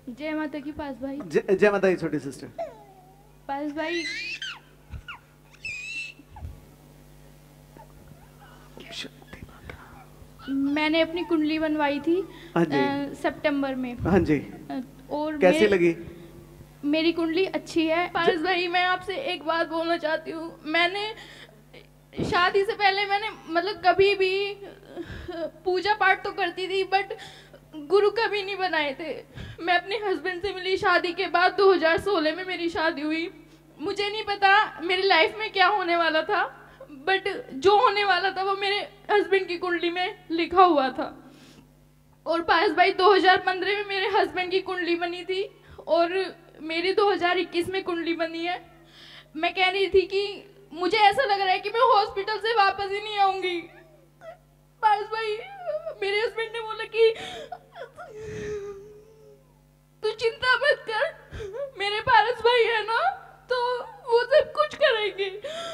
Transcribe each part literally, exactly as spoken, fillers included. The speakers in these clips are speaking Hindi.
जय माता की पास भाई। जय जय माता की छोटी सिस्टर। पास भाई मैंने अपनी कुंडली बनवाई थी हाँ जी। सितंबर में। हाँ जी। और कैसी लगी? मेरी कुंडली अच्छी है। पारस भाई मैं आपसे एक बात बोलना चाहती हूँ। मैंने शादी से पहले मैंने मतलब कभी भी पूजा पाठ तो करती थी बट गुरु कभी नहीं बनाए थे। मैं अपने हस्बैंड से मिली शादी के बाद दो हज़ार सोलह में मेरी शादी हुई। मुझे नहीं पता मेरी लाइफ में क्या होने वाला था बट जो होने वाला था वो मेरे हस्बैंड की कुंडली में लिखा हुआ था। और पारस भाई दो हज़ार पंद्रह में मेरे हस्बैंड की कुंडली बनी थी और मेरी दो हज़ार इक्कीस में कुंडली बनी है। मैं कह रही थी कि मुझे ऐसा लग रहा है कि मैं हॉस्पिटल से वापस ही नहीं आऊंगी। पारस भाई मेरे हस्बैंड ने बोला कि तू चिंता मत कर, मेरे पारस भाई है ना तो वो सब कुछ करेंगे।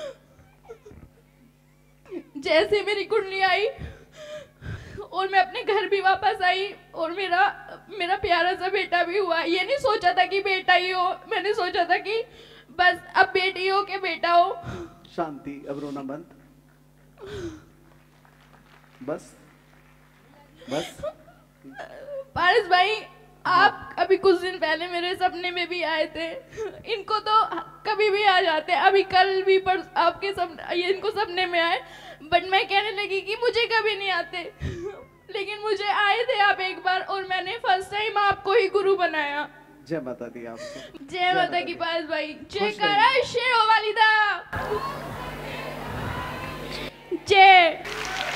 जैसे मेरी कुंडली आई और मैं अपने घर भी वापस आई और मेरा मेरा प्यारा सा बेटा भी हुआ। ये नहीं सोचा था कि बेटा ही हो, मैंने सोचा था कि बस अब बेटी हो के बेटा हो। शांति, अब रोना बंद। बस बस। पारस भाई आप अभी कुछ दिन पहले मेरे सपने में भी आए थे। इनको तो कभी भी आ जाते, अभी कल भी पर आपके सपने ये इनको सपने में आए बट मैं कहने लगी कि मुझे कभी नहीं आते लेकिन मुझे आए थे आप एक बार और मैंने फर्स्ट टाइम आपको ही गुरु बनाया। जय माता दी आपको। जय माता की पास भाई। जय करा शेरों वाली दा। जय।